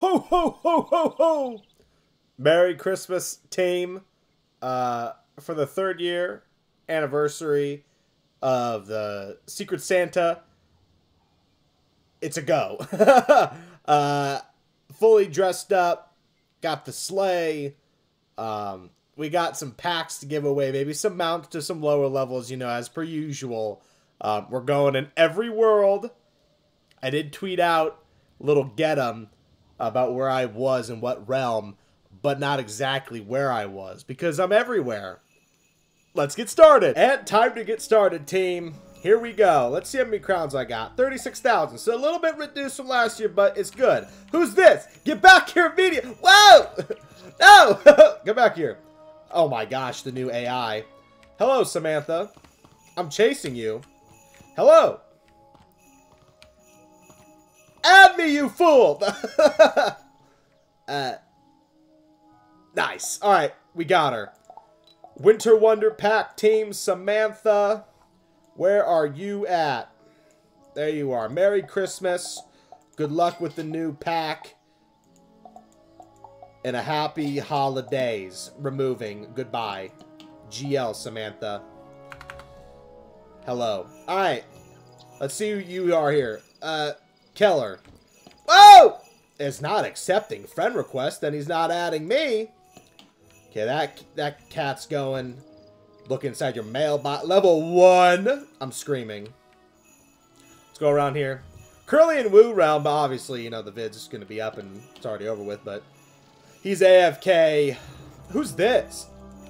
Ho, ho, ho, ho, ho! Merry Christmas, team. For the 3rd year anniversary of the Secret Santa, it's a go. Fully dressed up, got the sleigh. We got some packs to give away, maybe some mounts to some lower levels, you know, as per usual. We're going in every world. I did tweet out a little get 'em about where I was in what realm, but not exactly where I was, because I'm everywhere. Let's get started. And time to get started, team. Here we go. Let's see how many crowns I got. 36,000. So a little bit reduced from last year, but it's good. Who's this? Get back here immediately. Whoa! No! Get back here. Oh my gosh, the new AI. Hello, Samantha. I'm chasing you. Hello. Add me, you fool! Nice. Alright, we got her. Winter Wonder Pack team, Samantha. Where are you at? There you are. Merry Christmas. Good luck with the new pack. And a happy holidays. Removing. Goodbye. GL, Samantha. Hello. Alright. Let's see who you are here. Keller. Whoa! Is not accepting friend request, then he's not adding me. Okay, that cat's going. Look inside your mailbox. Level 1. I'm screaming. Let's go around here. Curly and Woo round, but obviously, you know, the vid's just going to be up and it's already over with, but he's AFK. Who's this?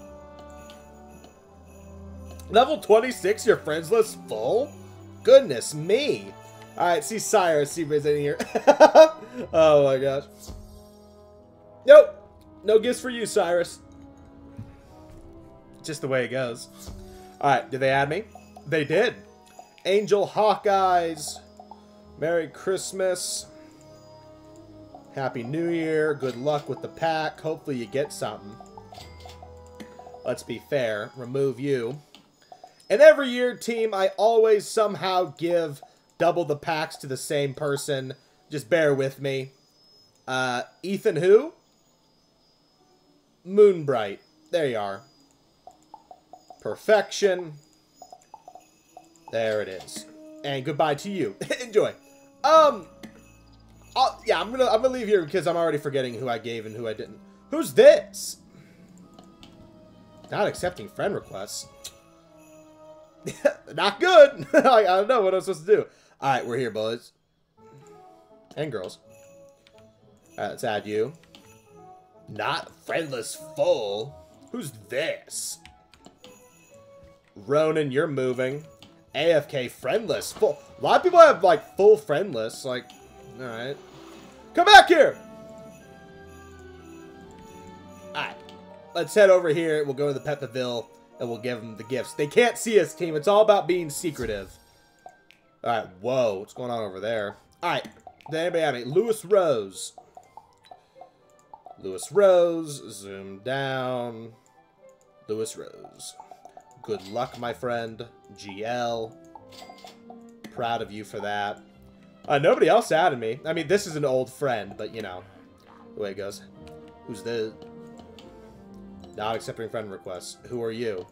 Level 26, your friends list full? Goodness me. Alright, see Cyrus, see if he's in here. Oh my gosh. Nope. No gifts for you, Cyrus. Just the way it goes. Alright, did they add me? They did. Angel Hawkeyes. Merry Christmas. Happy New Year. Good luck with the pack. Hopefully you get something. Let's be fair. Remove you. And every year, team, I always somehow give double the packs to the same person. Just bear with me. Ethan who? Moonbright. There you are. Perfection. There it is. And goodbye to you. Enjoy. Yeah, I'm gonna leave here because I'm already forgetting who I gave and who I didn't. Who's this? Not accepting friend requests. Not good. I don't know what I'm supposed to do. Alright, we're here, boys. And girls. Alright, let's add you. Not friendless full. Who's this? Ronan, you're moving. AFK friendless full. A lot of people have, like, full friendless. Like, alright. Come back here! Alright. Let's head over here. We'll go to the Pet Pavilion and we'll give them the gifts. They can't see us, team. It's all about being secretive. Alright, whoa. What's going on over there? Alright. Did anybody have me? Lewis Rose. Lewis Rose. Zoom down. Lewis Rose. Good luck, my friend. GL. Proud of you for that. Nobody else added me. I mean, this is an old friend, but, you know, the way it goes. Who's this? Not accepting friend requests. Who are you?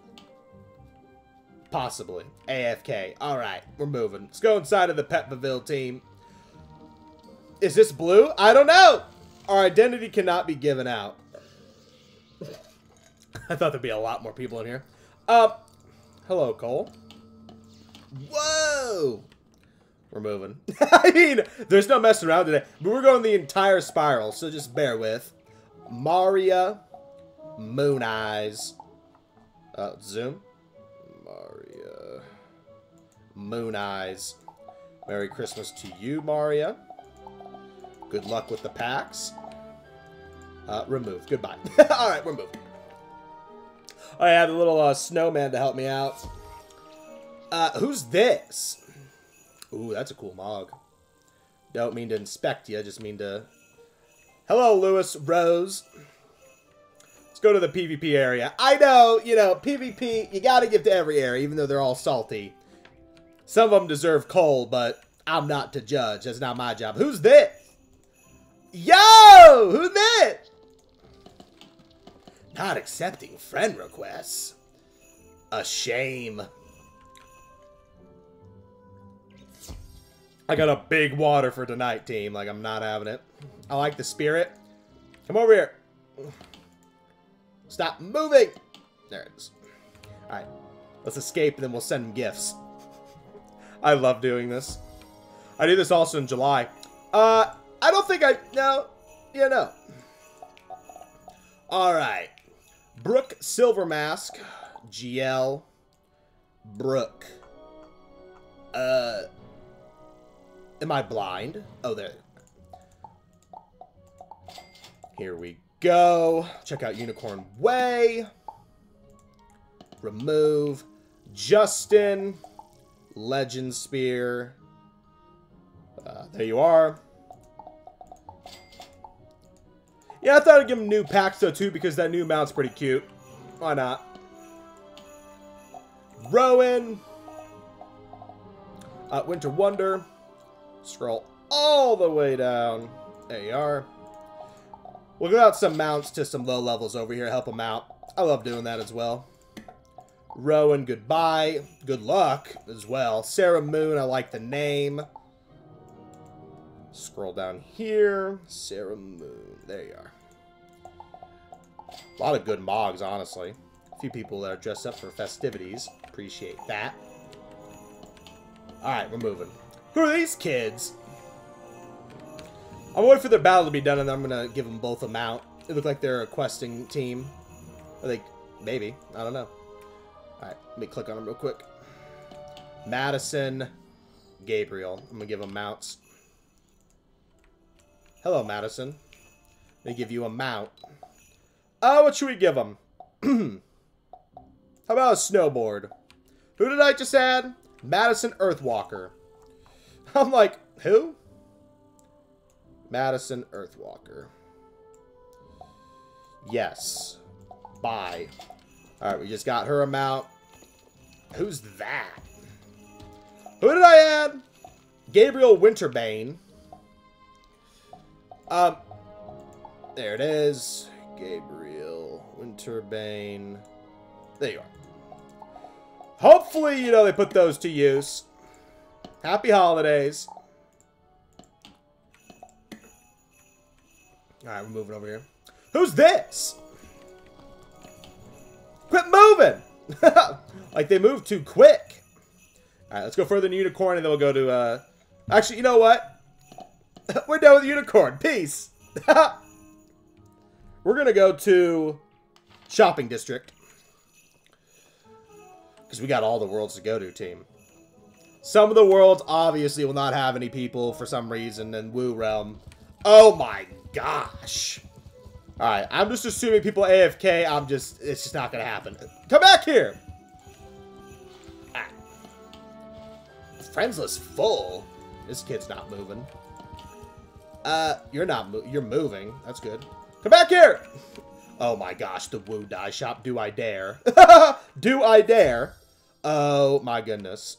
Possibly. AFK. Alright, we're moving. Let's go inside of the Pet Pavilion team. Is this blue? I don't know! Our identity cannot be given out. I thought there'd be a lot more people in here. Hello, Cole. Whoa! We're moving. I mean, there's no messing around today. But we're going the entire spiral, so just bear with. Maria. Moon Eyes. Zoom. Maria. Moon Eyes. Merry Christmas to you, Maria. Good luck with the packs. Remove. Goodbye. Alright, we're moving. I had a little snowman to help me out. Who's this? Ooh, that's a cool mog. Don't mean to inspect you, just mean to... Hello, Lewis Rose. Let's go to the PvP area. I know, you know, PvP, you gotta give to every area, even though they're all salty. Some of them deserve coal, but I'm not to judge. That's not my job. Who's this? Yo! Who's that? Not accepting friend requests. A shame. I got a big water for tonight, team. Like, I'm not having it. I like the spirit. Come over here. Stop moving. There it is. Alright. Let's escape and then we'll send them gifts. I love doing this. I do this also in July. I don't think I... No. Yeah, no. Alright. Brooke Silver Mask. GL. Brooke. Am I blind? Oh, there. Here we go. Check out Unicorn Way. Remove. Justin. Legend Spear. There you are. Yeah, I thought I'd give him new packs though too because that new mount's pretty cute. Why not? Rowan. Winter Wonder. Scroll all the way down. There you are. We'll go out some mounts to some low levels over here. Help them out. I love doing that as well. Rowan, goodbye. Good luck as well. Sarah Moon, I like the name. Scroll down here. Sarah Moon. There you are. A lot of good mogs, honestly. A few people that are dressed up for festivities. Appreciate that. Alright, we're moving. Who are these kids? I'm waiting for their battle to be done, and then I'm going to give them both a mount. They look like they're a questing team. I think, maybe. I don't know. Alright, let me click on them real quick. Madison, Gabriel. I'm going to give them mounts. Hello, Madison. Let me give you a mount. What should we give them? How about a snowboard? Who did I just add? Madison Earthwalker. I'm like, who? Madison Earthwalker. Yes. Bye. Alright, we just got her a mount. Who's that? Who did I add? Gabriel Winterbane. There it is. Gabriel Winterbane. There you are. Hopefully, you know, they put those to use. Happy holidays. Alright, we're moving over here. Who's this? Quit moving! Like, they moved too quick. Alright, let's go further than Unicorn, and then we'll go to, Actually, you know what? We're done with Unicorn. Peace. We're going to go to Shopping District. Because we got all the worlds to go to, team. Some of the worlds, obviously, will not have any people for some reason in Woo Realm. Oh my gosh. Alright, I'm just assuming people AFK. It's just not going to happen. Come back here. Ah. Friends list full. This kid's not moving. You're moving. That's good. Come back here! Oh my gosh, the Woo Die Shop. Do I dare? Do I dare? Oh my goodness.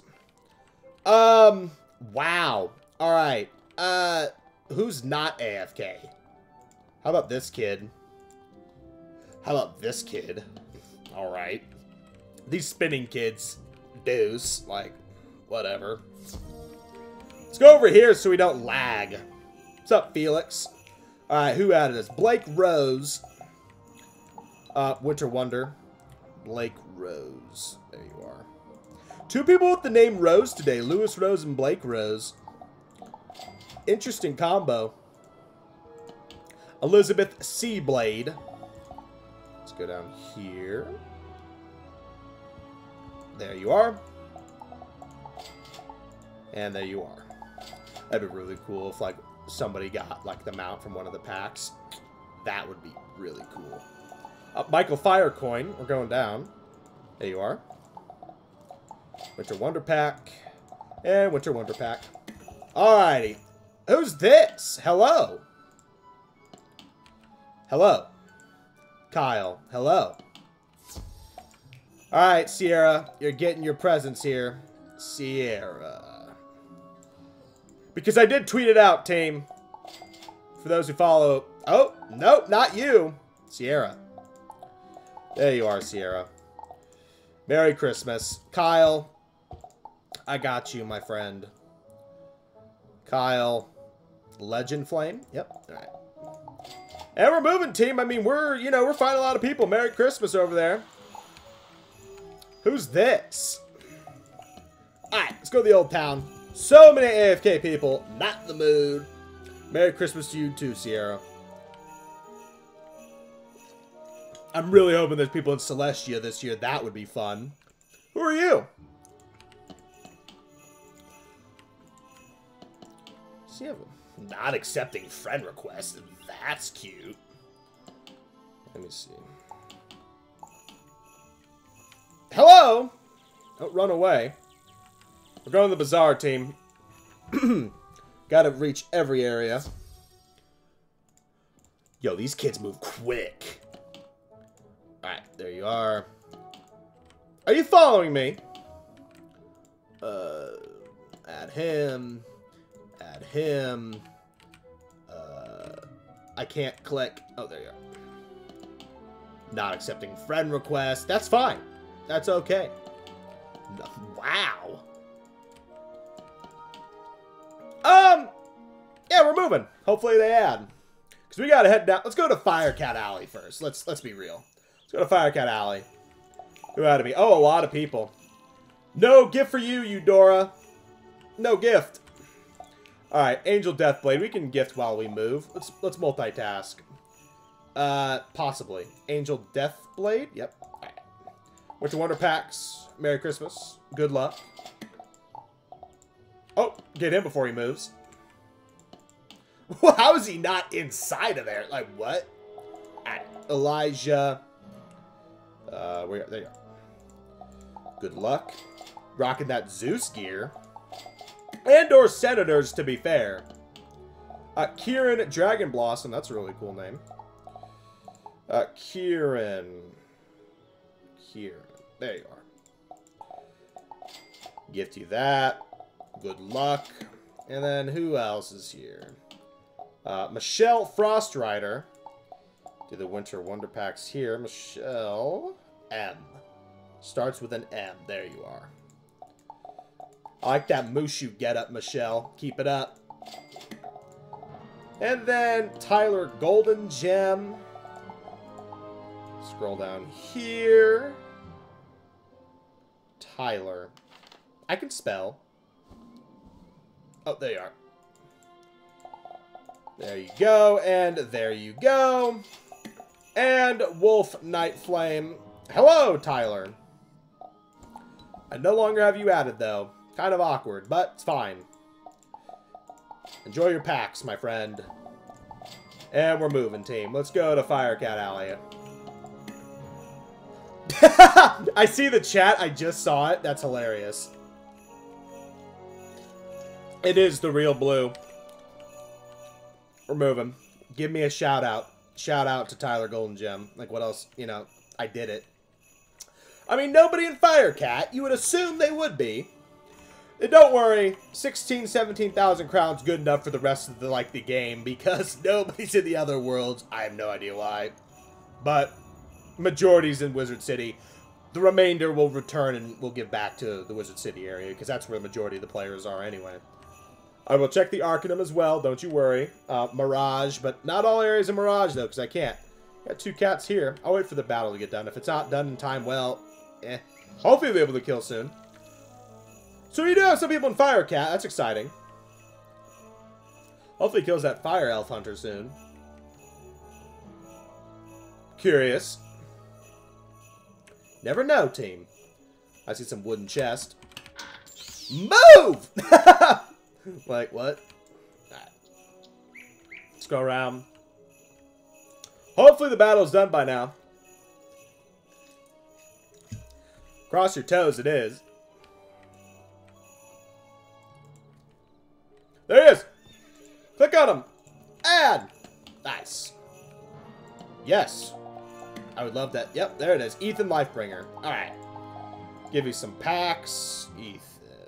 Wow. Alright. Who's not AFK? How about this kid? How about this kid? Alright. These spinning kids. Deuce. Like, whatever. Let's go over here so we don't lag. What's up, Felix? Alright, who added this? Blake Rose. Winter Wonder. Blake Rose. There you are. Two people with the name Rose today. Lewis Rose and Blake Rose. Interesting combo. Elizabeth Seablade. Let's go down here. There you are. And there you are. That'd be really cool if, like, somebody got, like, the mount from one of the packs. That would be really cool. Michael Firecoin. We're going down. There you are. Winter Wonder Pack. And Winter Wonder Pack. Alrighty. Who's this? Hello. Hello. Kyle. Hello. Alright, Sierra. You're getting your presents here. Sierra. Because I did tweet it out, team. For those who follow... Oh, nope, not you. Sierra. There you are, Sierra. Merry Christmas. Kyle, I got you, my friend. Kyle, Legend Flame. Yep, all right. And we're moving, team. I mean, we're finding a lot of people. Merry Christmas over there. Who's this? Alright, let's go to the old town. So many AFK people. Not in the mood. Merry Christmas to you too, Sierra. I'm really hoping there's people in Celestia this year. That would be fun. Who are you? See, not accepting friend requests. That's cute. Let me see. Hello! Don't run away. We're going to the bazaar, team. Gotta reach every area. Yo, these kids move quick. Alright, there you are. Are you following me? Add him. Add him. I can't click. Oh, there you are. Not accepting friend requests. That's fine. That's okay. Wow. Yeah, we're moving. Hopefully they add. Because we gotta head down. Let's go to Firecat Alley first. Let's be real. Let's go to Firecat Alley. Who added me? Oh, a lot of people. No gift for you, Eudora. No gift. Alright, Angel Deathblade. We can gift while we move. Let's multitask. Possibly. Angel Deathblade? Yep. Alright. Winter Wonder Packs. Merry Christmas. Good luck. Oh, get him before he moves. How is he not inside of there? Like, what? Alright, Elijah. There you go. Good luck. Rocking that Zeus gear. And/or Senators, to be fair. Kieran Dragon Blossom. That's a really cool name. Kieran. There you are. Gift you that. Good luck. And then who else is here? Michelle Frostrider. Do the Winter Wonder Packs here. Michelle M. Starts with an M. There you are. I like that Mushu getup, Michelle. Keep it up. And then Tyler Golden Gem. Scroll down here. Tyler. I can spell. Oh, there you are. There you go, and there you go. And Wolf Night Flame. Hello, Tyler. I no longer have you added, though. Kind of awkward, but it's fine. Enjoy your packs, my friend. And we're moving, team. Let's go to Firecat Alley. I see the chat. I just saw it. That's hilarious. It is the real blue. We're moving. Give me a shout out. Shout out to Tyler Golden Gem. Like, what else? You know, I did it. I mean, nobody in Firecat. You would assume they would be. And don't worry, 16, 17,000 crowns good enough for the rest of the game because nobody's in the other worlds. I have no idea why. But majority's in Wizard City. The remainder will return and we'll give back to the Wizard City area because that's where the majority of the players are anyway. I will check the Arcanum as well, don't you worry. Mirage, but not all areas of Mirage though because I can't. Got 2 cats here. I'll wait for the battle to get done. If it's not done in time, well, hopefully we'll be able to kill soon. So we do have some people in Firecat. That's exciting. Hopefully he kills that Fire Elf Hunter soon. Curious. Never know, team. I see some wooden chest. Move! Like, what? Alright. Let's go around. Hopefully the battle's done by now. Cross your toes, it is. There he is! Click on him! Add! Nice. Yes. I would love that. Yep, there it is. Ethan Lifebringer. Alright. Give you some packs. Ethan.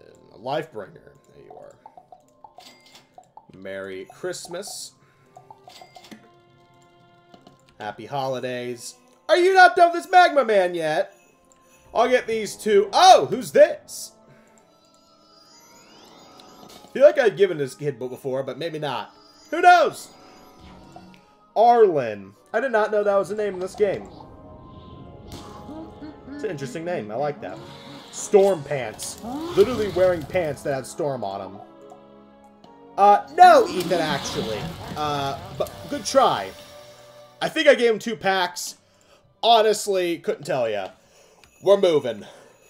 Lifebringer. There you are. Merry Christmas. Happy holidays. Are you not done with this Magma Man yet? I'll get these two. Oh, who's this? I feel like I've given this kid before, but maybe not. Who knows? Arlen. I did not know that was the name of this game. It's an interesting name. I like that. Storm Pants. Literally wearing pants that have storm on them. No, Ethan, actually. But good try. I think I gave him 2 packs. Honestly, couldn't tell ya. We're moving.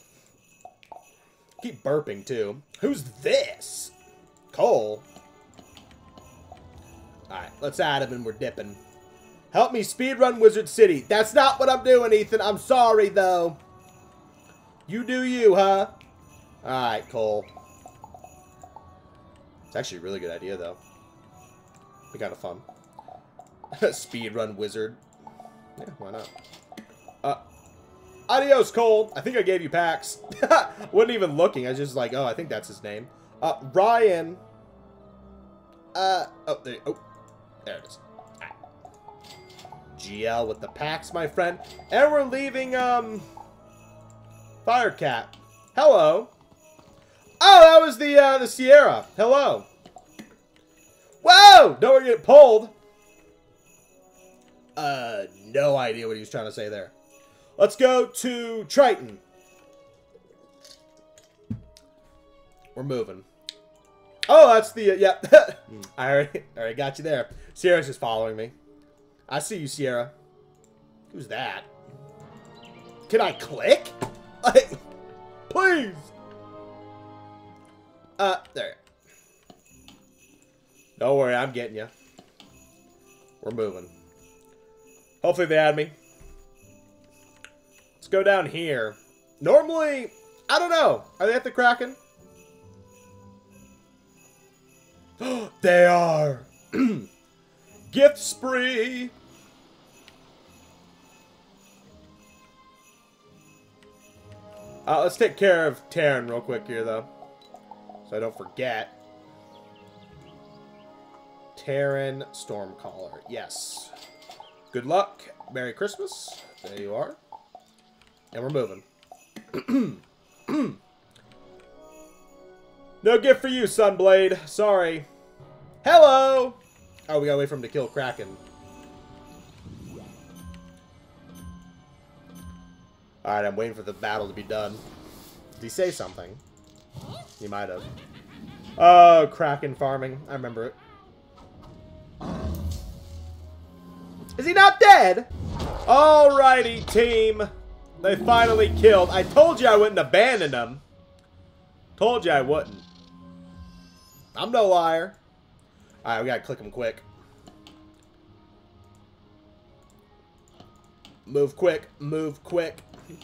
Keep burping, too. Who's this? Cole. Alright, let's add him and we're dipping. Help me speedrun Wizard City. That's not what I'm doing, Ethan. I'm sorry, though. You do you, huh? Alright, Cole. It's actually a really good idea, though. Be kind of fun. Speedrun Wizard. Yeah, why not? Adios, Cole. I think I gave you packs. Wasn't even looking. I was just like, oh, I think that's his name. Ryan. Oh, there it is. Right. GL with the packs, my friend. And we're leaving, Firecat. Hello. Oh, that was the Sierra. Hello. Whoa! Don't get pulled. No idea what he was trying to say there. Let's go to Triton. We're moving. Oh, that's the, yeah. I already got you there. Sierra's just following me. I see you, Sierra. Who's that? Can I click? Like, please. There. Don't worry, I'm getting you. We're moving. Hopefully they add me. Let's go down here. Normally, I don't know. Are they at the Kraken? They are. Gift spree. Let's take care of Terran real quick here, though. So I don't forget. Terran Stormcaller. Yes. Good luck. Merry Christmas. There you are. And we're moving. No gift for you, Sunblade. Sorry. Hello! Oh, we gotta wait for him to kill Kraken. Alright, I'm waiting for the battle to be done. Did he say something? He might have. Oh, Kraken farming. I remember it. Is he not dead? Alrighty, team. They finally killed. I told you I wouldn't abandon them. Told you I wouldn't. I'm no liar. Alright, we gotta click him quick. Move quick. Move quick.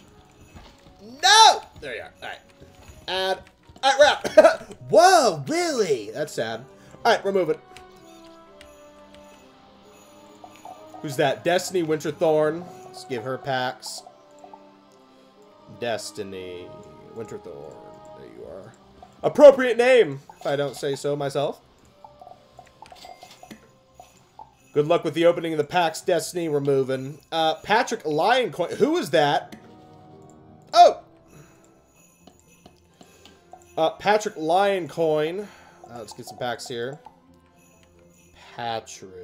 No! There you are. Alright. Add. Alright, we're out. Whoa, really? That's sad. Alright, we're moving. Who's that? Destiny Winterthorn. Let's give her packs. Destiny Winterthorn. There you are. Appropriate name, if I don't say so myself. Good luck with the opening of the packs, Destiny. We're moving. Patrick Lioncoin. Who is that? Oh! Patrick Lioncoin. Let's get some packs here. Patrick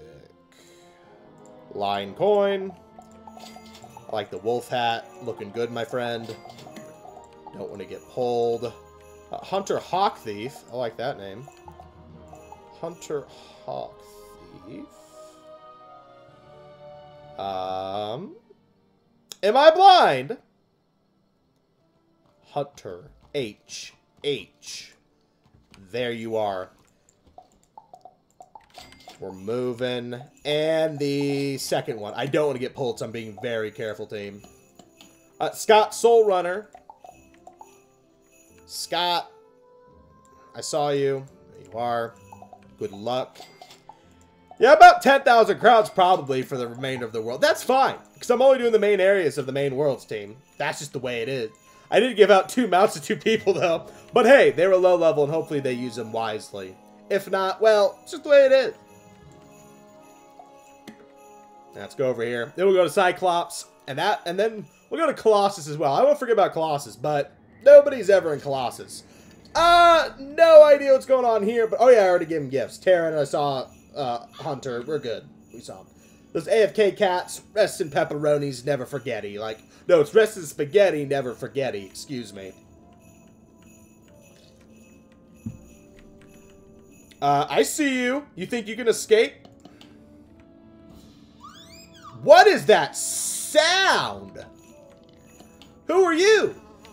Lioncoin. I like the wolf hat. Looking good, my friend. Don't want to get pulled. Hunter Hawk Thief. I like that name. Hunter Hawk Thief. Am I blind? Hunter H. There you are. We're moving. And the second one. I don't want to get pulled, so I'm being very careful, team. Scott Soul Runner. Scott. I saw you. There you are. Good luck. Yeah, about 10,000 crowns probably for the remainder of the world. That's fine, because I'm only doing the main areas of the main worlds, team. That's just the way it is. I did give out 2 mounts to 2 people, though. But hey, they were low level, and hopefully they use them wisely. If not, well, it's just the way it is. Let's go over here. Then we'll go to Cyclops. And then we'll go to Colossus as well. I won't forget about Colossus, but nobody's ever in Colossus. No idea what's going on here. But, oh yeah, I already gave him gifts. Terran, I saw Hunter. We're good. We saw him. Those AFK cats, rest in pepperonis, never forgetty. Like, no, it's rest in spaghetti, never forgetty. Excuse me. I see you. You think you can escape? What is that sound? Who are you?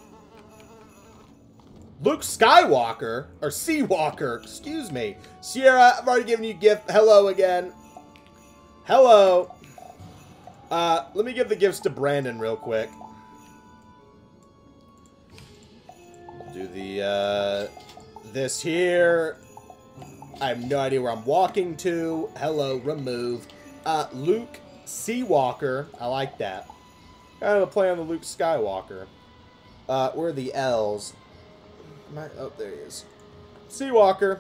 Luke Skywalker? Or Seawalker, excuse me. Sierra, I've already given you a gift. Hello again. Hello. Let me give the gifts to Brandon real quick. Do the, this here. I have no idea where I'm walking to. Hello, remove. Luke Seawalker. I like that. Kind of a play on the Luke Skywalker. Where are the L's? Oh, there he is. Seawalker.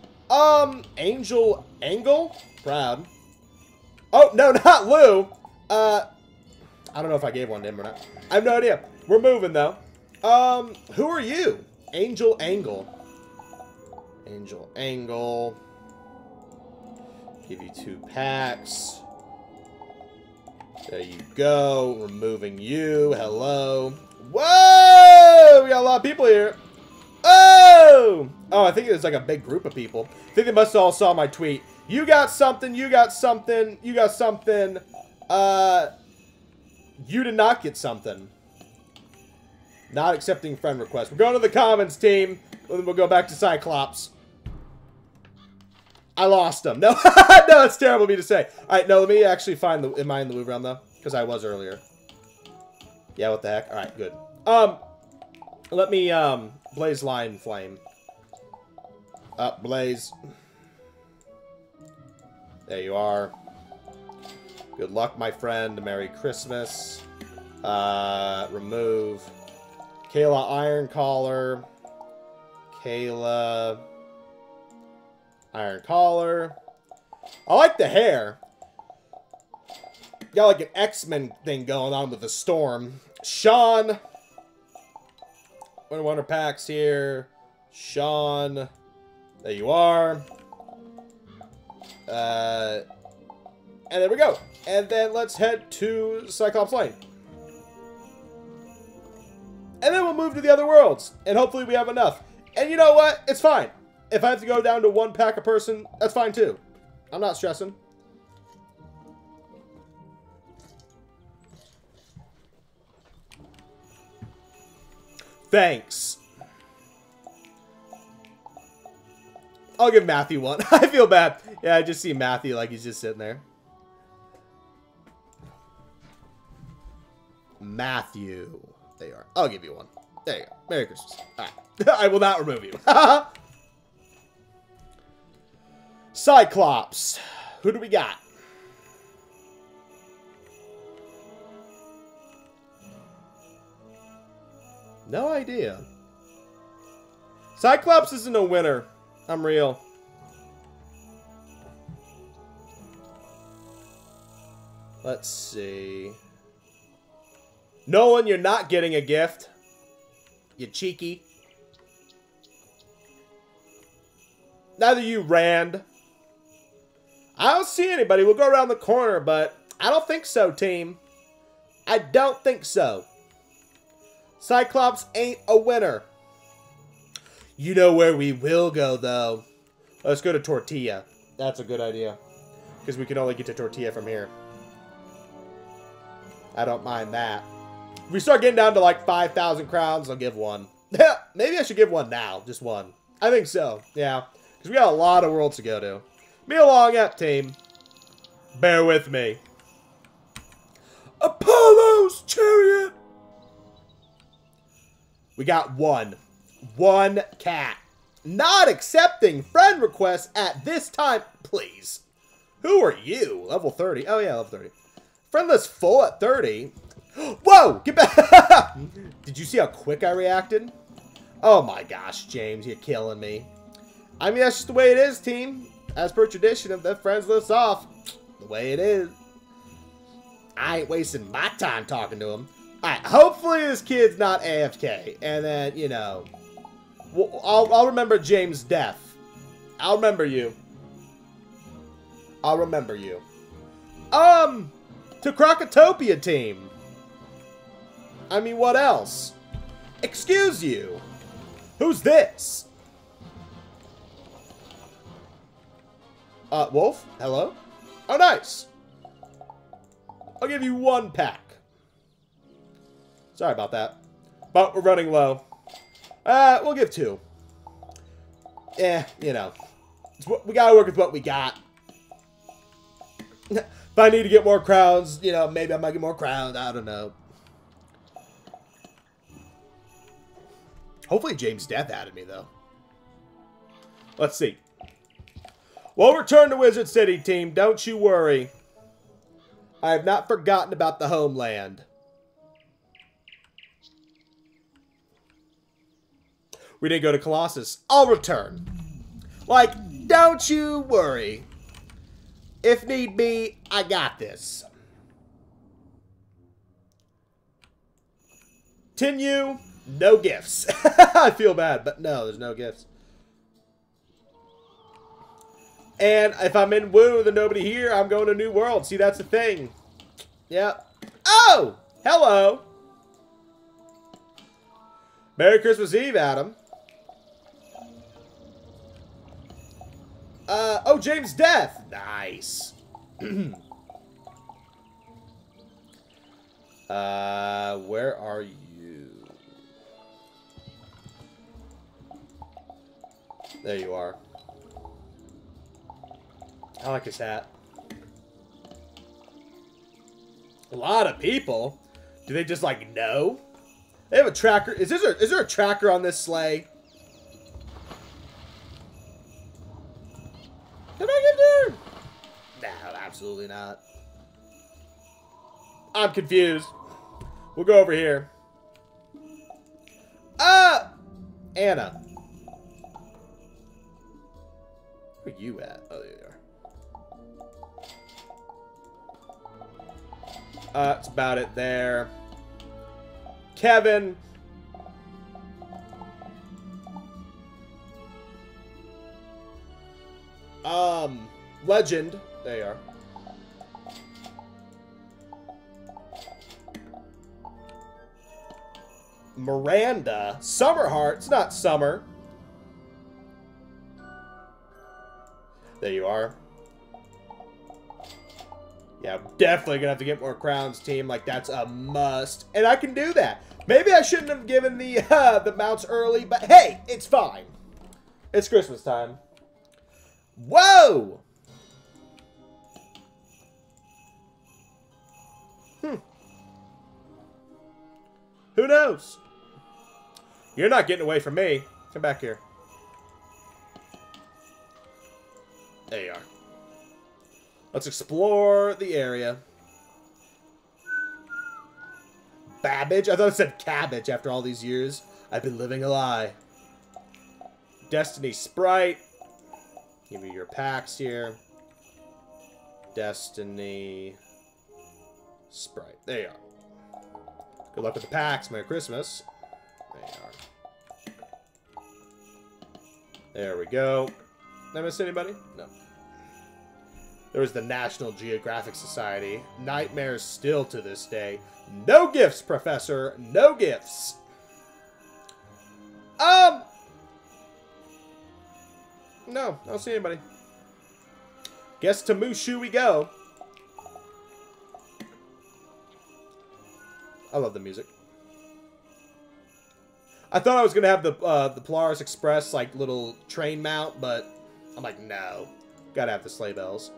Angel Angle? Proud. Oh, no, not Lou. I don't know if I gave one to him or not. I have no idea. We're moving, though. Who are you? Angel Angle. Angel Angle. Give you 2 packs. There you go. Removing you. Hello. Whoa! We got a lot of people here. Oh! Oh, I think it's like a big group of people. I think they must have all saw my tweet. You got something. You got something. You got something. You did not get something. Not accepting friend request. We're going to the comments, team. Then we'll go back to Cyclops. I lost him. No, no, it's terrible of me to say. All right, no, let me actually find the. Am I in the move realm though? Because I was earlier. Yeah, what the heck? All right, good. Let me Blaze Line Flame. Blaze. There you are. Good luck, my friend. Merry Christmas. Remove. Kayla Iron Collar. Kayla Iron Collar. I like the hair. Got like an X-Men thing going on with the Storm. Sean. Wonder packs here. Sean. There you are. And there we go. And then let's head to Cyclops Lane. And then we'll move to the other worlds. And hopefully we have enough. And you know what? It's fine. If I have to go down to 1 pack a person, that's fine too. I'm not stressing. Thanks. I'll give Matthew one. I feel bad. Yeah, I just see Matthew like he's just sitting there. Matthew. There you are. I'll give you one. There you go. Merry Christmas. Alright. I will not remove you. Cyclops. Who do we got? No idea. Cyclops isn't a winner. I'm real. Let's see. Nolan, you're not getting a gift. You cheeky. Neither you, Rand. I don't see anybody. We'll go around the corner, but I don't think so, team. I don't think so. Cyclops ain't a winner. You know where we will go, though. Let's go to Tortilla. That's a good idea. Because we can only get to Tortilla from here. I don't mind that. If we start getting down to like 5,000 crowns, I'll give one. Maybe I should give one now. Just one. I think so. Yeah. Because we got a lot of worlds to go to. Be along up, team. Bear with me. Apollo's chariot. We got one. One cat. Not accepting friend requests at this time. Please. Who are you? Level 30. Oh, yeah, level 30. Friend list full at 30. Whoa! Get back! Did you see how quick I reacted? Oh my gosh, James, you're killing me. I mean, that's just the way it is, team. As per tradition, if that friends list off, the way it is. I ain't wasting my time talking to him. Alright, hopefully this kid's not AFK. And then, you know, I'll remember James' death. I'll remember you. I'll remember you. To Crocotopia team. I mean, what else? Excuse you. Who's this? Wolf? Hello? Oh, nice. I'll give you 1 pack. Sorry about that. But we're running low. We'll give 2. You know. We gotta work with what we got. If I need to get more crowns, you know, maybe I might get more crowns. I don't know. Hopefully James' death added me, though. Let's see. We'll return to Wizard City, team. Don't you worry. I have not forgotten about the homeland. We didn't go to Colossus. I'll return. Like, don't you worry. If need be, I got this. Continue. No gifts. I feel bad, but no, there's no gifts. And if I'm in Woo, there's nobody here, I'm going to New World. See, that's the thing. Yep. Oh! Hello! Merry Christmas Eve, Adam. Oh, James' death. Nice. Where are you? There you are. I like his hat. A lot of people. Do they just like know? They have a tracker. Is there a tracker on this sleigh? Did I get there? No, absolutely not. I'm confused. We'll go over here. Anna. Where are you at? Oh, there you are. That's about it there. Kevin. Legend. There you are. Miranda. Summerheart. It's not Summer. There you are. Yeah, I'm definitely gonna have to get more crowns, team. Like, that's a must. And I can do that. Maybe I shouldn't have given the mounts early, but hey, it's fine. It's Christmas time. Whoa! Who knows? You're not getting away from me. Come back here. There you are. Let's explore the area. Babbage? I thought it said cabbage after all these years. I've been living a lie. Destiny Sprite. Give me your packs here. Destiny Sprite. There you are. Good luck with the packs. Merry Christmas. There you are. There we go. Did I miss anybody? No. There was the National Geographic Society. Nightmares still to this day. No gifts, Professor. No gifts. No, I don't see anybody. Guess to Mushu we go. I love the music. I thought I was gonna have the Polaris Express like little train mount, but I'm like, no, gotta have the sleigh bells.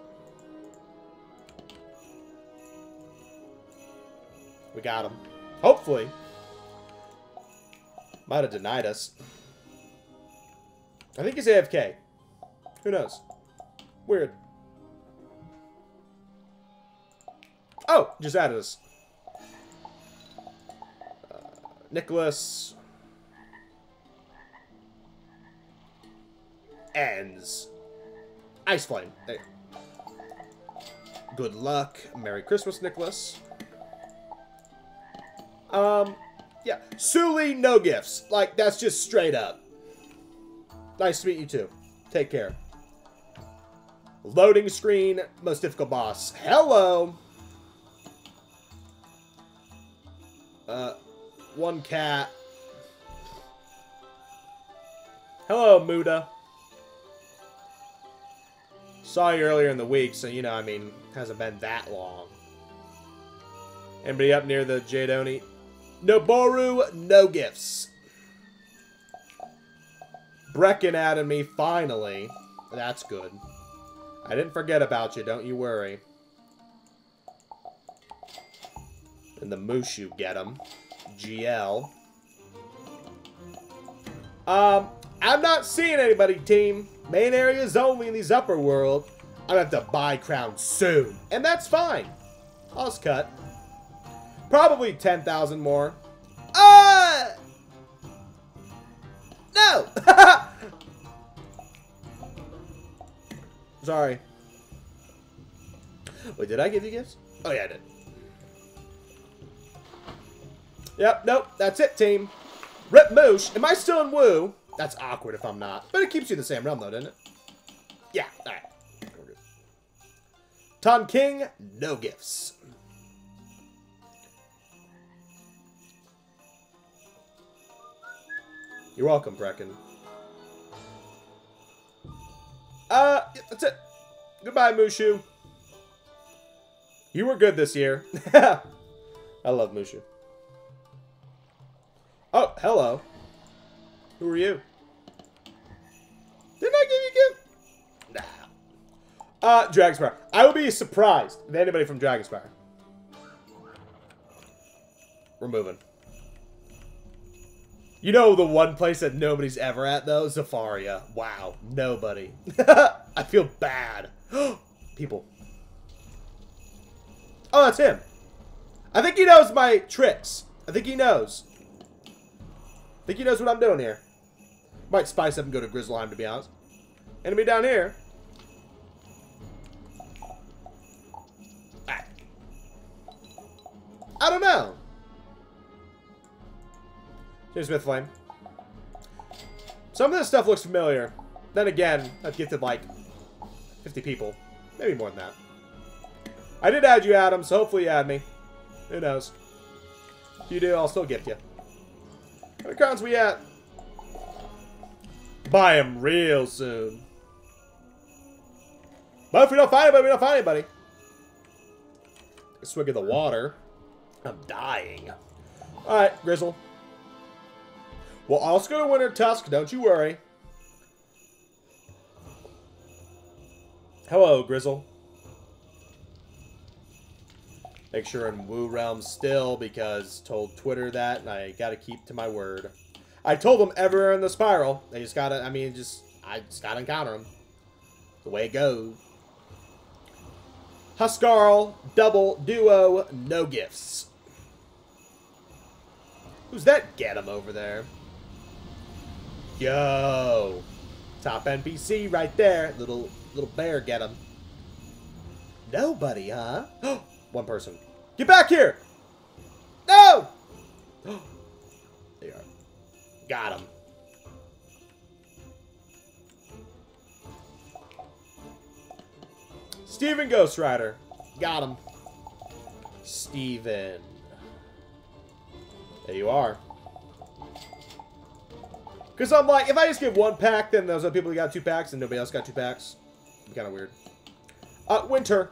We got him. Hopefully. Might have denied us. I think he's AFK. Who knows? Weird. Oh, just added us. Nicholas. Ends. Ice Flame. There. Good luck. Merry Christmas, Nicholas. Yeah. Suli, no gifts. Like, that's just straight up. Nice to meet you too. Take care. Loading screen, most difficult boss. Hello. One cat. Hello, Muda. Saw you earlier in the week, so, you know, I mean, hasn't been that long. Anybody up near the Jadoni? Noboru, no gifts. Brecken added me, finally. That's good. I didn't forget about you, don't you worry. And the Mushu, get him. GL. I'm not seeing anybody, team. Main areas only in these upper world. I'm gonna have to buy crowns soon. And that's fine. I'll just cut. Probably 10,000 more. No! Sorry. Wait, did I give you gifts? Oh, yeah, I did. Yep, nope, that's it, team. Rip Moosh. Am I still in Woo? That's awkward if I'm not. But it keeps you in the same realm, though, doesn't it? Yeah, alright. Ton King, no gifts. You're welcome, Brecken. Yeah, that's it. Goodbye, Mushu. You were good this year. I love Mushu. Oh, hello. Who are you? Didn't I give you a gift? Nah. Dragonspire. I will be surprised if anybody from Dragonspire. We're moving. You know the one place that nobody's ever at, though? Zafaria. Wow. Nobody. I feel bad. People. Oh, that's him. I think he knows my tricks. I think he knows. I think he knows what I'm doing here. Might spice up and go to Grizzleheim, to be honest. Enemy down here. Ah. I don't know. James Smith Flame. Some of this stuff looks familiar. Then again, I've gifted like 50 people. Maybe more than that. I did add you, Adam, so hopefully you add me. Who knows? If you do, I'll still gift you. How many crowns we at? Buy them real soon. But if we don't find anybody, we don't find anybody. A swig of the water. I'm dying. Alright, Grizzle. Well, I'll also go to Winter Tusk, don't you worry. Hello, Grizzle. Make sure in Woo Realm still, because told Twitter that, and I gotta keep to my word. I told them everywhere in the spiral. They just gotta, I just gotta encounter them. The way it goes. Huskarl, double, duo, no gifts. Who's that get him over there? Yo. Top NPC right there. Little bear get him. Nobody, huh? One person. Get back here! No! There you are. Got him. Steven Ghost Rider. Got him. Steven. There you are. Because I'm like, if I just give one pack, then those other people got 2 packs, and nobody else got 2 packs. It'd be kind of weird. Winter.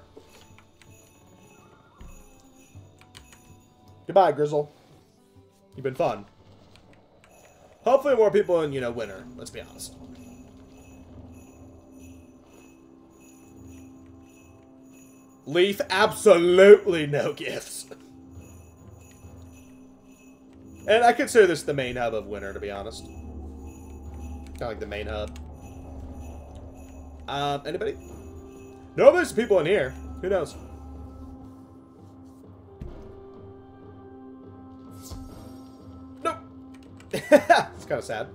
Goodbye, Grizzle. You've been fun. Hopefully more people in, winter. Let's be honest. Leaf, absolutely no gifts. And I consider this the main hub of winter, to be honest. Kind of like the main hub. Anybody? No, there's people in here. Who knows? Nope. It's kind of sad.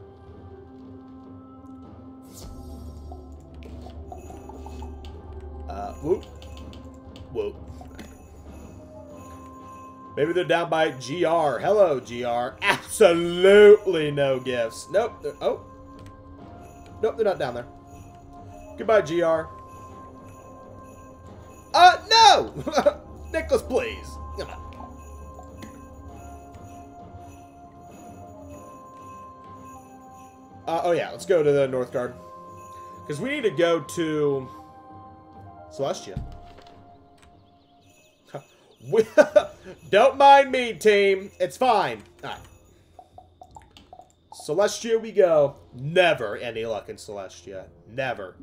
Whoop. Whoop. Maybe they're down by GR. Hello, GR. Absolutely no gifts. Nope. Oh. Nope, they're not down there. Goodbye, GR. No! Nicholas, please. Come on. Oh, yeah. Let's go to the North Guard. Because we need to go to Celestia. Don't mind me, team. It's fine. Alright. Celestia we go. Never any luck in Celestia. Never.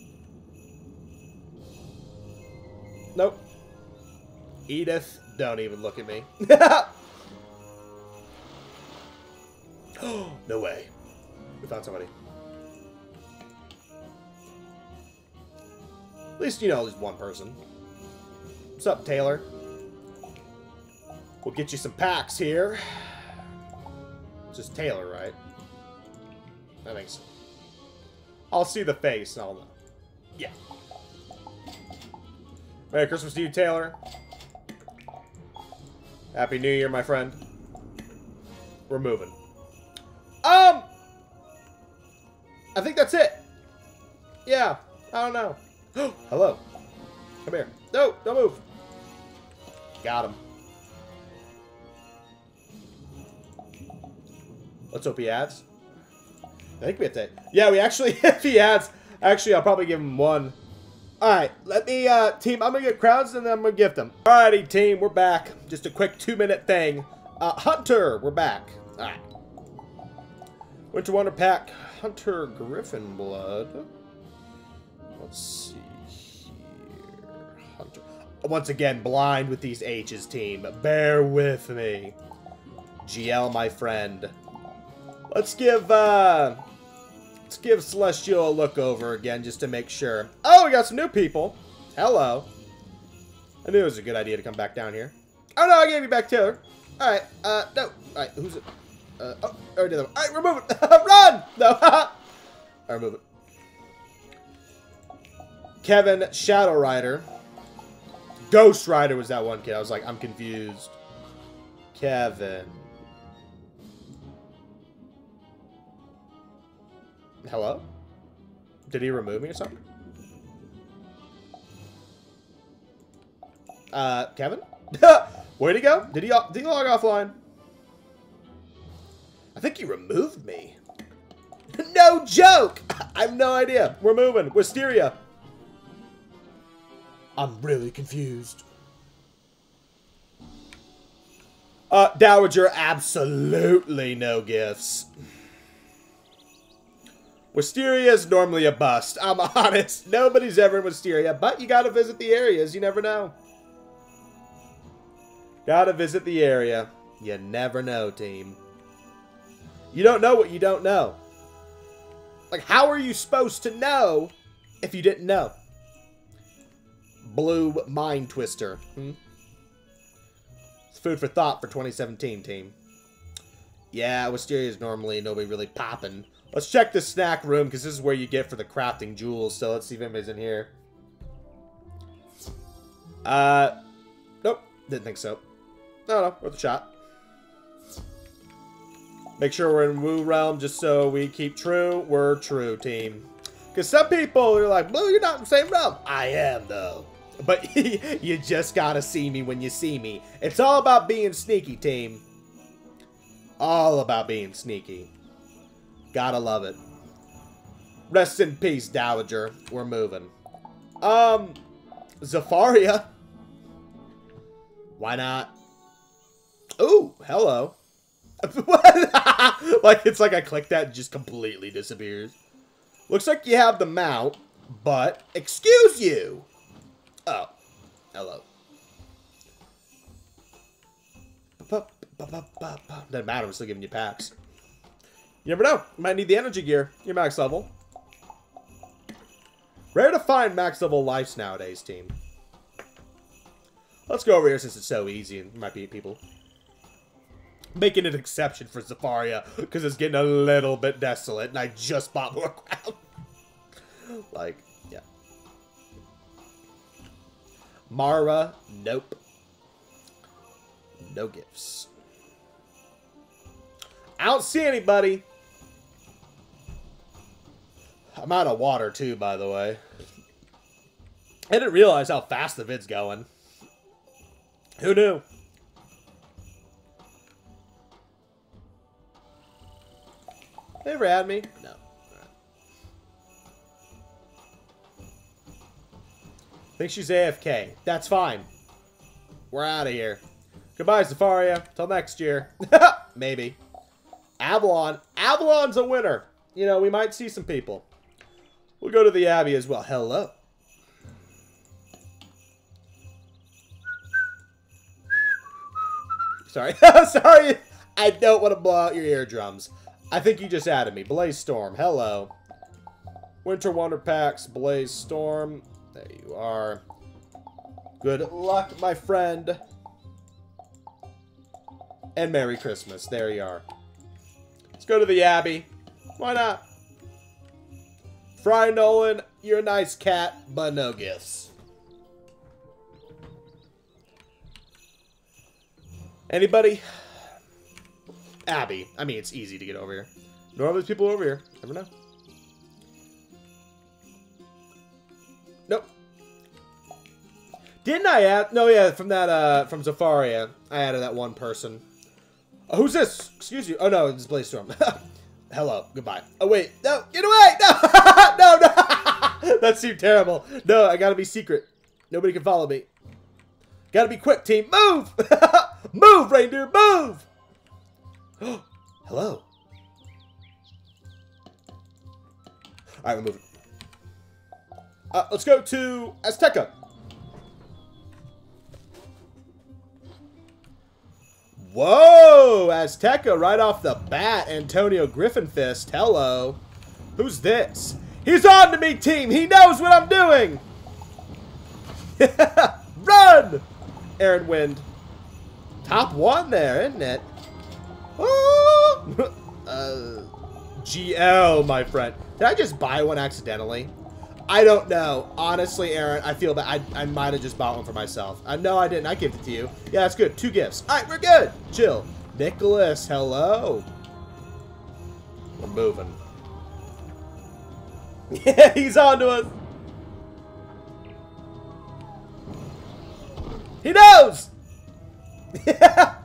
Nope. Edith, don't even look at me. No way. We found somebody. At least you know there's one person. What's up, Taylor? We'll get you some packs here. It's just Taylor, right? I think so. I'll see the face and I'll know. Yeah. Merry Christmas to you, Taylor. Happy New Year, my friend. We're moving. I think that's it. Yeah, I don't know. Hello. Come here. No, don't move. Got him. Let's hope he adds. I think we have to... Yeah, we actually... If he adds... Actually, I'll probably give him one. Alright, let me... team, I'm gonna get crowns and then I'm gonna gift them. Alrighty, team, we're back. Just a quick 2-minute thing. Hunter, we're back. Alright. Winter Wonder Pack. Hunter Griffin Blood. Let's see here. Hunter. Once again, blind with these H's, team. Bear with me. GL, my friend. Let's give Celestial a look over again just to make sure. Oh, we got some new people. Hello. I knew it was a good idea to come back down here. Oh, no, I gave you back Taylor. Alright, no. Alright, who's it? Oh, I already did that one. Alright, remove it. Run! No, Alright, remove it. Kevin, Shadow Rider. Ghost Rider was that one kid. I was like, I'm confused. Kevin. Hello? Did he remove me or something? Kevin? Where'd he go? Did he log offline? I think he removed me. No joke! I have no idea. We're moving. Wisteria. I'm really confused. Dowager, absolutely no gifts. Wisteria is normally a bust. I'm honest. Nobody's ever in Wisteria, but you gotta visit the areas. You never know. Gotta visit the area. You never know, team. You don't know what you don't know. Like, how are you supposed to know if you didn't know? Blue Mind Twister. It's food for thought for 2017, team. Yeah, Wisteria is normally nobody really popping. Let's check the snack room, because this is where you get for the crafting jewels. So let's see if anybody's in here. Nope. Didn't think so. No, worth a shot. Make sure we're in Woo Realm, just so we keep true. We're true, team. Because some people are like, Blue, you're not in the same realm. I am, though. But you just gotta see me when you see me. It's all about being sneaky, team. All about being sneaky. Gotta love it. Rest in peace, Dowager. We're moving. Zafaria. Why not? Ooh, hello. What? Like, it's like I click that and just completely disappears. Looks like you have the mount, but excuse you. Oh, hello. Doesn't matter, I'm still giving you packs. You never know. You might need the energy gear. You're max level. Rare to find max level lives nowadays, team. Let's go over here since it's so easy and might beat people. Making an exception for Zafaria because it's getting a little bit desolate and I just bought more ground. Like, yeah. Mara, nope. No gifts. I don't see anybody. I'm out of water too, by the way. I didn't realize how fast the vid's going. Who knew? They ever had me? No. Think she's AFK. That's fine. We're out of here. Goodbye, Zafaria. Till next year. Maybe. Avalon. Avalon's a winner. You know, we might see some people. We'll go to the Abbey as well. Hello. Sorry. Sorry. I don't want to blow out your eardrums. I think you just added me. Blaze Storm. Hello. Winter Wonder Packs. Blaze Storm. There you are. Good luck, my friend. And Merry Christmas. There you are. Let's go to the Abbey. Why not? Fry Nolan, you're a nice cat, but no gifts. Anybody? Abbey. I mean, it's easy to get over here. Normally there's people over here. Never know. Nope. Didn't I add? No, yeah, from that, from Zafaria, I added that one person. Oh, who's this? Excuse you. Oh, no, it's Blaze Storm. Hello. Goodbye. Oh, wait. No, get away! No! No, no! That seemed terrible. No, I gotta be secret. Nobody can follow me. Gotta be quick, team. Move! Move, reindeer, move! Hello. Alright, we're moving. Let's go to Azteca. Whoa! Azteca right off the bat. Antonio Griffinfist. Hello. Who's this? He's on to me, team. He knows what I'm doing. Run! Aaron Wind. Top one there, isn't it? GL, my friend. Did I just buy one accidentally? I don't know. Honestly, Aaron, I feel bad. I might have just bought one for myself. No, I didn't. I gave it to you. Yeah, that's good. 2 gifts. All right, we're good. Chill. Nicholas, hello. We're moving. Yeah, he's on to us. He knows. Yeah.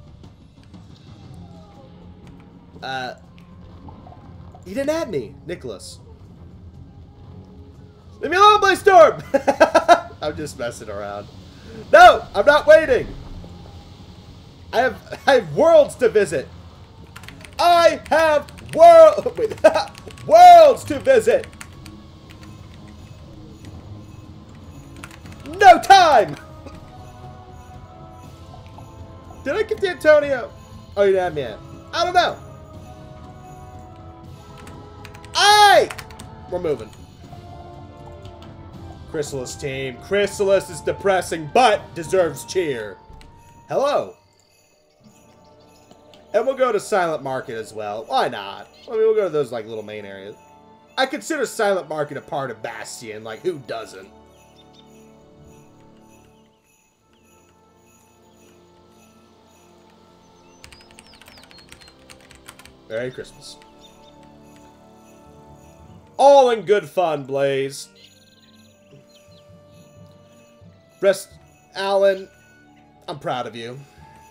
He didn't add me, Nicholas. Leave me alone, Blaze Storm! I'm just messing around. No, I'm not waiting. I have worlds to visit. I have worlds to visit. No time. Did I get the Antonio? Oh, you didn't have me yet. I don't know. We're moving. Chrysalis team. Chrysalis is depressing, but deserves cheer. Hello. And we'll go to Silent Market as well. Why not? I mean, we'll go to those, like, little main areas. I consider Silent Market a part of Bastion. Like, who doesn't? Merry Christmas. All in good fun, Blaze. Rest, Alan. I'm proud of you.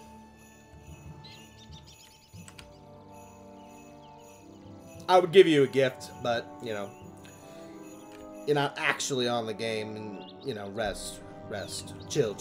I would give you a gift, but, you know, you're not actually on the game, and, you know, rest. Chill.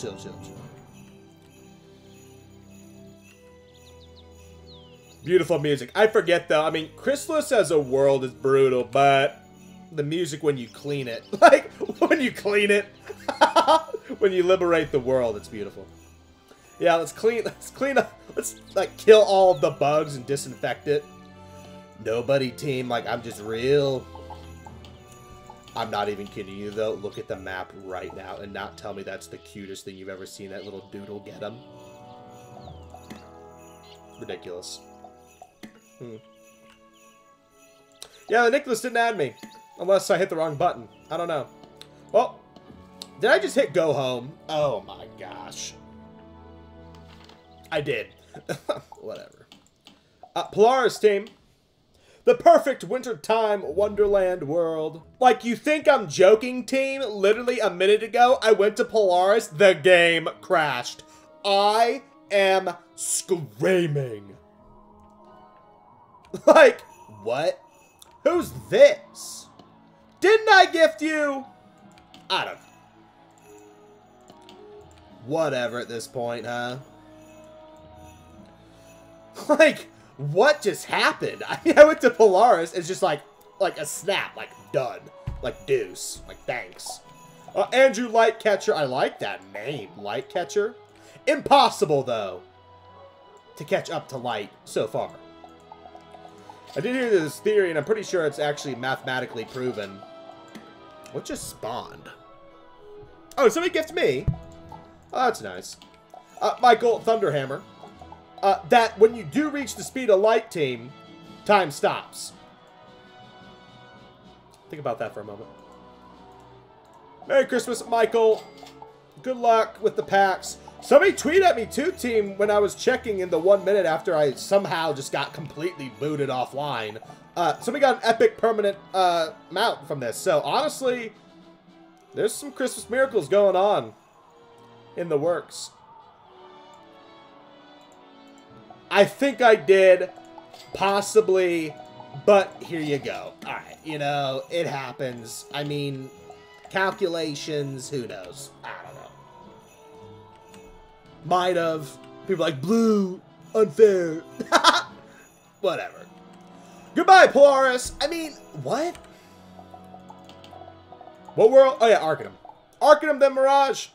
Beautiful music. I forget, though. I mean, Chrysalis as a world is brutal, but the music when you clean it. Like, when you clean it. When you liberate the world, it's beautiful. Yeah, let's clean up. Let's, like, kill all of the bugs and disinfect it. Nobody team. Like, I'm just real. I'm not even kidding you, though. Look at the map right now and not tell me that's the cutest thing you've ever seen. That little doodle get him. Ridiculous. Yeah, the Nicholas didn't add me. Unless I hit the wrong button. I don't know. Well, did I just hit go home? Oh my gosh. I did. Whatever. Polaris team. The perfect wintertime wonderland world. Like, you think I'm joking, team? Literally a minute ago, I went to Polaris. The game crashed. I am screaming. Like, what? Who's this? Didn't I gift you? I don't know. Whatever at this point, huh? Like, what just happened? I mean, I went to Polaris. It's just like a snap, like done, like deuce, like thanks. Andrew Lightcatcher. I like that name, Lightcatcher. Impossible though to catch up to light so far. I did hear this theory, and I'm pretty sure it's actually mathematically proven. What just spawned? Oh, somebody gifted me. Oh, that's nice. Michael Thunderhammer. That when you do reach the speed of light, team, time stops. Think about that for a moment. Merry Christmas, Michael. Good luck with the packs. Somebody tweeted at me too, team, when I was checking in the 1 minute after I somehow just got completely booted offline. Somebody got an epic permanent mount from this. So, honestly, there's some Christmas miracles going on in the works. I think I did, possibly, but here you go. Alright, you know, it happens. I mean, calculations, who knows? I don't know. Might have. People like, blue, unfair. Whatever. Goodbye, Polaris. I mean, what? What world? Oh yeah, Arcanum. Arcanum, then Mirage.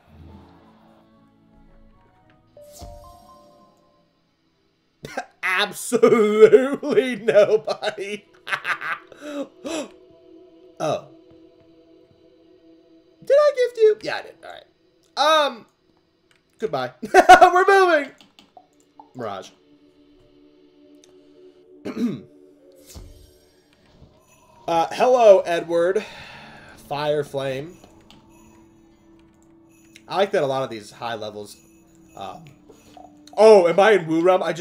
Absolutely nobody. Oh. Did I gift you? Yeah, I did. Alright. Goodbye. We're moving. Mirage. Hello, Edward. Fire Flame. I like that a lot of these high levels. Oh, am I in Woo Realm?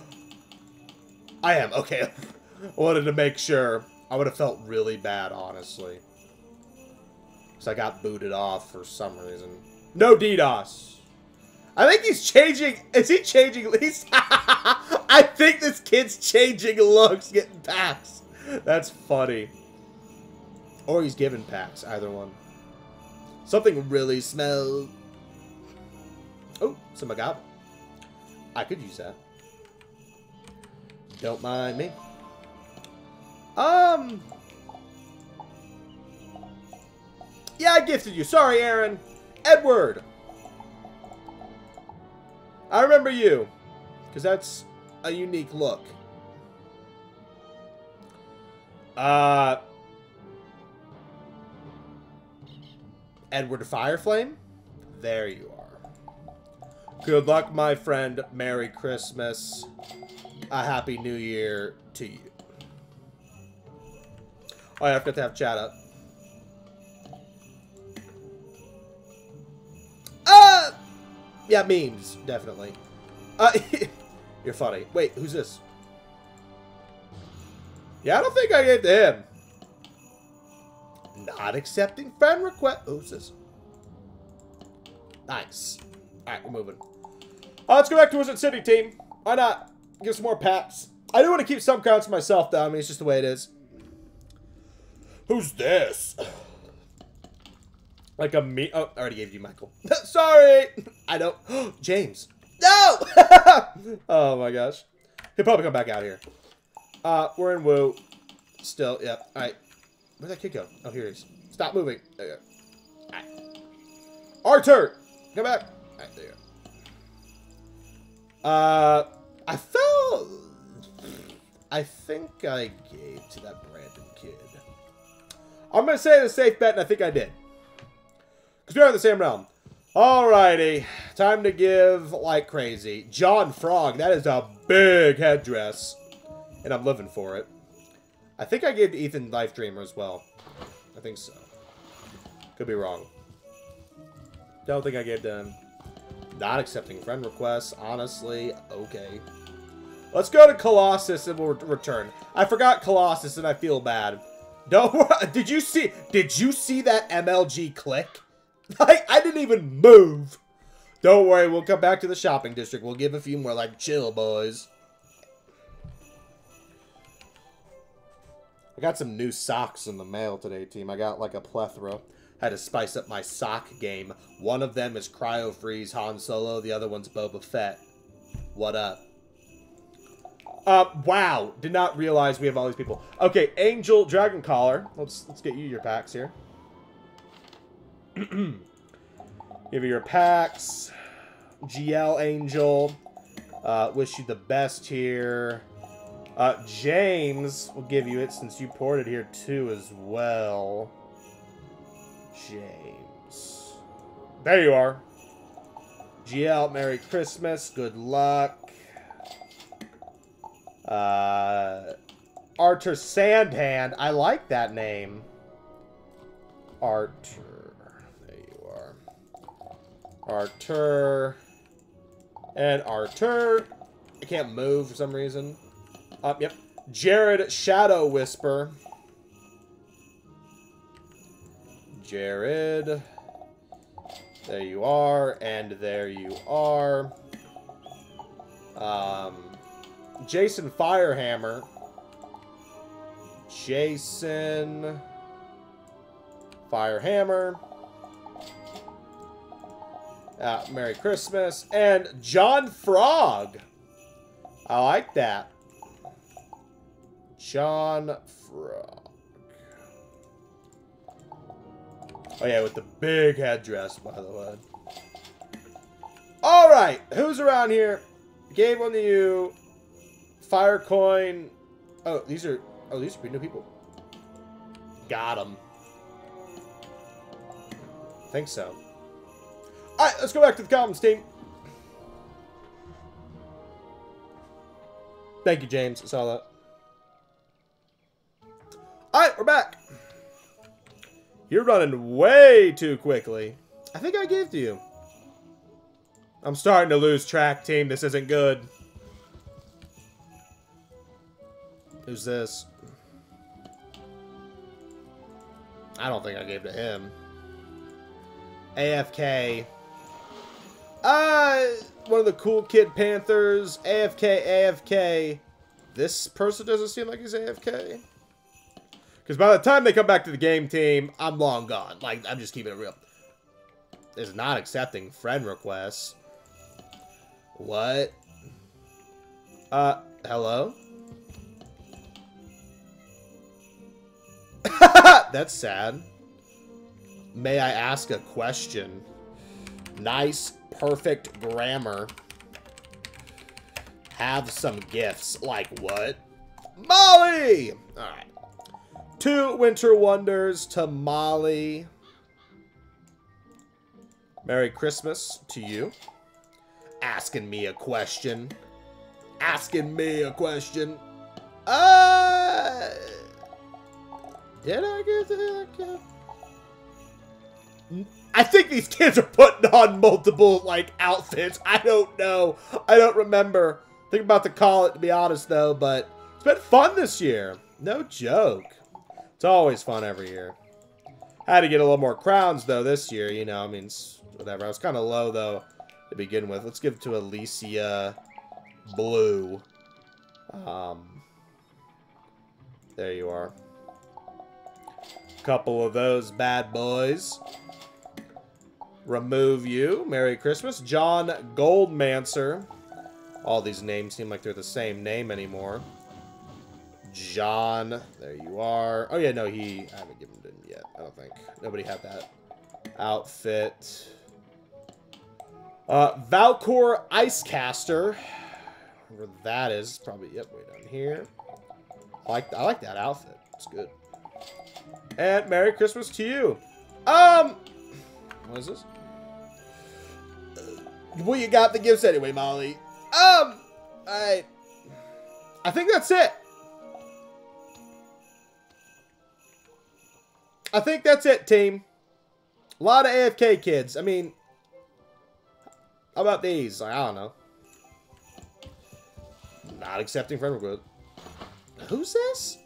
I am. Okay. I wanted to make sure. I would have felt really bad, honestly. Because I got booted off for some reason. No DDoS. I think he's changing. Is he changing? I think this kid's changing looks, getting packs. That's funny. Or he's giving packs. Either one. Something really smells. Oh, some agave. I could use that. Don't mind me. Yeah, I gifted you. Sorry, Aaron. Edward. I remember you. Because that's a unique look. Edward Fireflame? There you are. Good luck, my friend. Merry Christmas. A Happy New Year to you. Oh, yeah, I forgot to have chat up. Yeah, memes, definitely. You're funny. Wait, who's this? Yeah, I don't think I gave to him. Not accepting friend request. Who's this? Nice. Alright, we're moving. Let's go back to Wizard City, team. Why not? Give some more packs. I do want to keep some counts to myself, though. I mean, it's just the way it is. Who's this? Like a me. Oh, I already gave you Michael. Sorry. I don't. James. No. Oh my gosh. He'll probably come back out here. We're in Woo. Still. Yep. All right. Where'd that kid go? Oh, here he is. Stop moving. There you go. All right. Arthur, come back. All right. There you go. I think I gave to that Brandon kid. I'm gonna say the safe bet, and I think I did. Because we're in the same realm. Alrighty. Time to give like crazy. John Frog. That is a big headdress. And I'm living for it. I think I gave to Ethan Life Dreamer as well. I think so. Could be wrong. Don't think I gave to him. Not accepting friend requests. Honestly, okay. Let's go to Colossus and we'll return. I forgot Colossus and I feel bad. Don't worry. Did you see that MLG click? Like, I didn't even move. Don't worry, we'll come back to the shopping district. We'll give a few more, like, chill, boys. I got some new socks in the mail today, team. I got, like, a plethora. Had to spice up my sock game. One of them is Cryo Freeze Han Solo. The other one's Boba Fett. What up? Wow. Did not realize we have all these people. Okay, Angel Dragon Collar. Let's get you your packs here. Give you your packs. GL Angel. Wish you the best here. James will give you it since you poured it here too as well. James. There you are. GL, Merry Christmas. Good luck. Arthur Sandhand. I like that name. Arthur. There you are. Arthur. And Arthur. I can't move for some reason. Yep. Jared Shadow Whisper. Jared. There you are. And there you are. Jason Firehammer. Jason Firehammer. Merry Christmas. And John Frog. I like that. John Frog. Oh yeah, with the big headdress, by the way. Alright, who's around here? Gave one to you. Firecoin. Oh, these are pretty new people. Got them. Think so. Alright, let's go back to the comments, team. Thank you, James. I saw that. Alright, we're back. You're running way too quickly. I think I gave to you. I'm starting to lose track, team. This isn't good. Who's this? I don't think I gave to him. AFK. One of the cool kid Panthers. AFK, AFK. This person doesn't seem like he's AFK. Because by the time they come back to the game, team, I'm long gone. Like, I'm just keeping it real. Is not accepting friend requests. What? Hello? That's sad. May I ask a question? Nice, perfect grammar. Have some gifts. Like what? Molly! Alright. 2 Winter Wonders to Molly. Merry Christmas to you. Asking me a question. Asking me a question. Did I give that gift? I think these kids are putting on multiple, like, outfits. I don't know. I don't remember. I think I'm about to call it, to be honest, though, but it's been fun this year. No joke. It's always fun every year. Had to get a little more crowns, though, this year. You know, I mean, whatever. I was kind of low, though, to begin with. Let's give it to Alicia Blue. There you are. Couple of those bad boys. Remove you. Merry Christmas. John Goldmancer. All these names seem like they're the same name anymore. John. There you are. Oh, yeah, no, I haven't given him yet, I don't think. Nobody had that outfit. Valcor Icecaster. Wherever that is. Probably, yep, way down here. I like that outfit. It's good. And Merry Christmas to you. What is this? Well, you got the gifts anyway, Molly. I think that's it. I think that's it, team. A lot of AFK kids. I mean, How about these? Like, I don't know. Not accepting friend request. Who's this?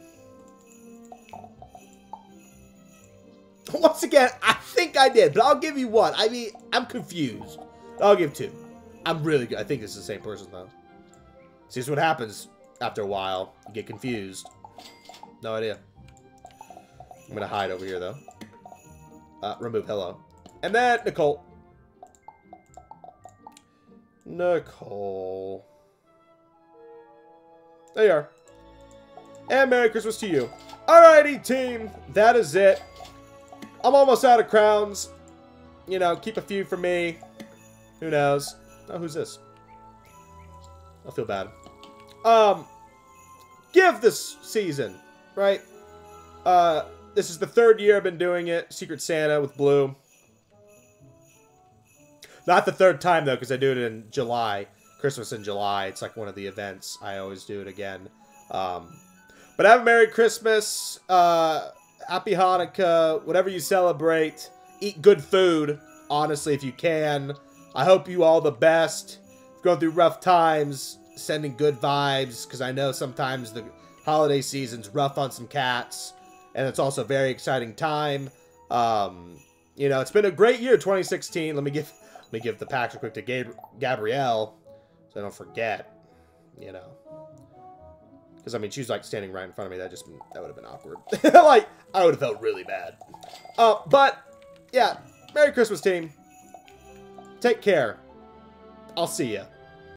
Once again, I think I did, but I'll give you one. I mean, I'm confused. I'll give 2. I'm really good. I think it's the same person, though. See, this is what happens after a while. You get confused. No idea. I'm going to hide over here, though. Remove hello. And then Nicole. Nicole. There you are. And Merry Christmas to you. Alrighty, team. That is it. I'm almost out of crowns. You know, keep a few for me. Who knows? Oh, who's this? I feel bad. Give this season, right? This is the 3rd year I've been doing it. Secret Santa with Blue. Not the 3rd time, though, because I do it in July. Christmas in July. It's like one of the events. I always do it again. But have a Merry Christmas. Happy Hanukkah. Whatever you celebrate. Eat good food, honestly, if you can. I hope you all the best. Going through rough times. Sending good vibes. Because I know sometimes the holiday season's rough on some cats. And it's also a very exciting time. You know, it's been a great year, 2016. Let me give the packs real quick to Gabrielle. So I don't forget. You know. Because, I mean, she was, like, standing right in front of me. That would have been awkward. Like, I would have felt really bad. But, yeah. Merry Christmas, team. Take care. I'll see ya.